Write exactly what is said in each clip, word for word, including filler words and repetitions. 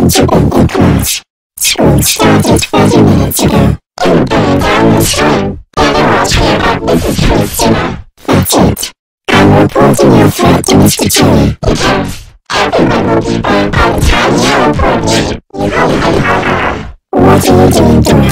time to be in class. School started thirty minutes ago. It will burn down this time. And you're out here at Missus Smith's dinner. That's it. I'm reporting your threat to Mister Cherry. Because everyone will be burned by the time you report me. You ha ha ha ha. What are you doing, Dora?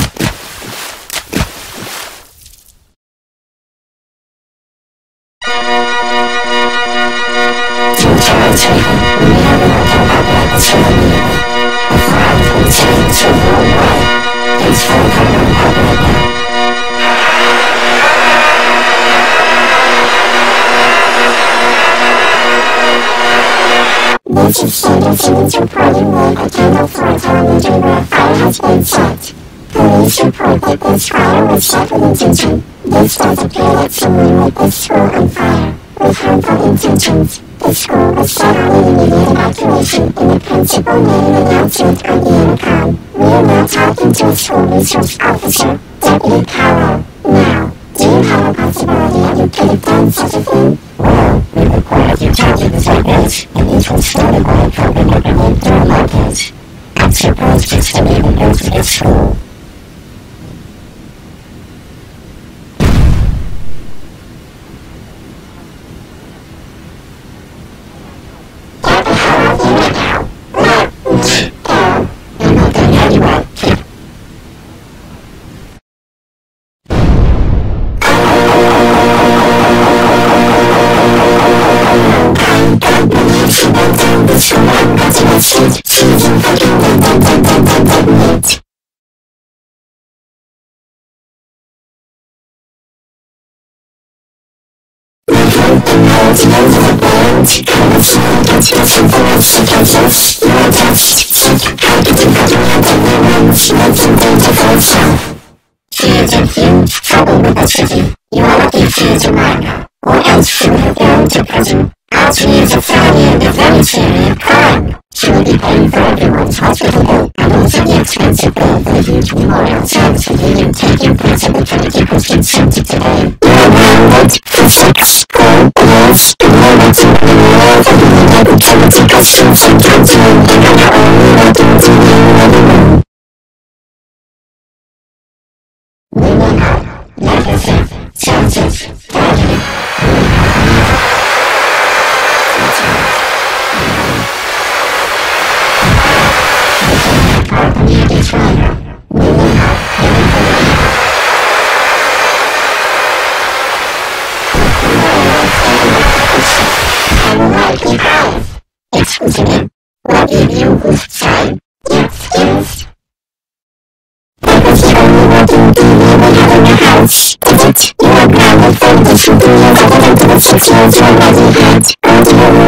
Native Solutions reporting that a candle fort on the Dora fire has been set. Police report that this fire was set with intention. This does appear that someone lit this school on fire with harmful intentions. The school was set on an immediate evacuation and the principal made an announcement on the intercom. We are now talking to a school resource officer, Deputy Powell. Now, do you have a possibility that you could have done such a thing? Well, we required you charging the segments, and this was started by a program that removed Dora Lopez. I'm surprised you still even go to this school. She is in huge trouble with the city. You are lucky she is a minor, or else she would have gone to prison. As she is a felony and a very serious crime, she will be paying for everyone's hospital bill and also the expensive bill for the huge memorial service that you didn't take in place of the twenty Christian Center today. You are now late for six school years, and you are not in the world of the United Trinity Christian Center and you are only waiting to you anymore. Moving on, legacy, census, tragedy, excuse me, what did you say? Yes, yes. That was the only working T V we have in the house, is it? You are grounded for additional two years other than the six years you already had. Or do you